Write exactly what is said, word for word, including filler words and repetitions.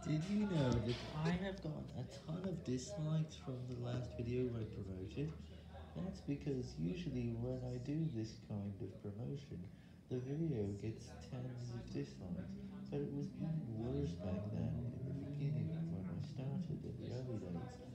Did you know that I have gotten a ton of dislikes from the last video I promoted? That's because usually when I do this kind of promotion, the video gets tens of dislikes, but it was even worse back then in the beginning when I started in the early days.